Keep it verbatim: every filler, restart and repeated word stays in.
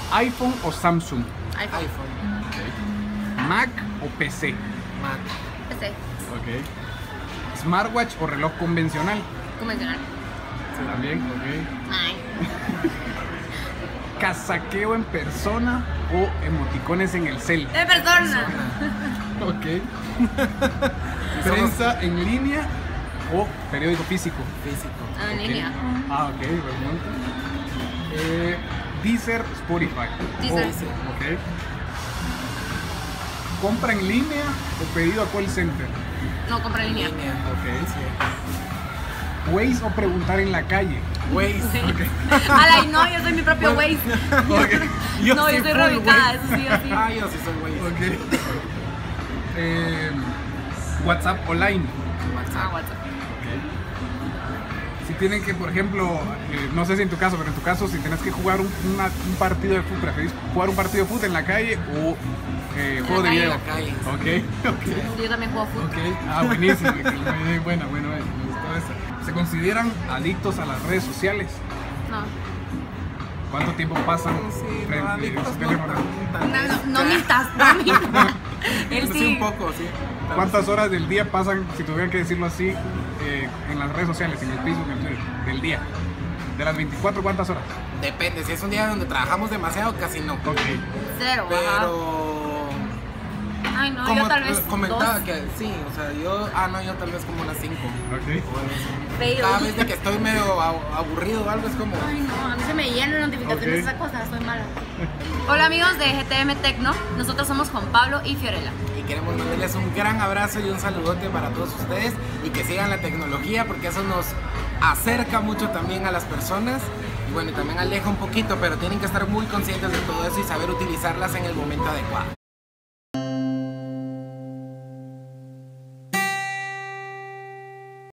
¿iPhone o Samsung? iPhone. iPhone. Okay. ¿Mac o P C? Mac. P C. Ok. ¿Smartwatch o reloj convencional? Convencional. Sí, también, ok. Ay. ¿Casaqueo en persona o emoticones en el cel? De persona. Ok. ¿Prensa en línea o periódico físico? Físico. Ah, en Ok. línea. Ah, ok, perfecto. Eh, Deezer, Spotify. Deezer. Oh, ok. ¿Compra en línea o pedido a call center? No, compra en línea. Línea. Ok. Sí. ¿Waze o preguntar en la calle? Waze. Ala, no, yo soy mi propio Waze. Yo No, sí yo soy full reubicada, Waze. eso sí, así. Ah, yo sí soy Waze. Ok. Eh, WhatsApp o Line. Ah, WhatsApp. WhatsApp. Si tienen que, por ejemplo, eh, no sé si en tu caso, pero en tu caso, si tenés que jugar un, una- un partido de fútbol, ¿preferís jugar un partido de fútbol en la calle o eh, juego de calle. video? En la calle. Ok, ok. Yo también juego fútbol. Ok, ah, buenísimo. Muy buena, bueno, me gustó esa. ¿Se consideran adictos a las redes sociales? No. ¿Cuánto tiempo pasan Sí, frente no, a adictos su no teléfono? tan- No, tal vez. no, no mintas, no mintas. Él Sí, sí. un poco, sí. Tal ¿Cuántas vez. horas del día pasan, si tuvieran que decirlo así, eh, en las redes sociales, en el Facebook, en el Twitter, del día? De las veinticuatro, ¿cuántas horas? Depende, si es un día donde trabajamos demasiado, casi no. Ok. Cero, ajá. Pero. Ay, no, como yo tal vez comentaba dos. que sí, o sea, yo. Ah, no, yo tal vez como unas cinco. Ok. Fail. Cada vez de que estoy medio a- aburrido o algo es como. Ay, no, a mí se me llenan de notificaciones Ok. esa cosa, soy mala. Hola amigos de G T M Tecno, nosotros somos Juan Pablo y Fiorella. Y queremos mandarles un gran abrazo y un saludote para todos ustedes y que sigan la tecnología porque eso nos acerca mucho también a las personas y bueno, y también aleja un poquito, pero tienen que estar muy conscientes de todo eso y saber utilizarlas en el momento adecuado.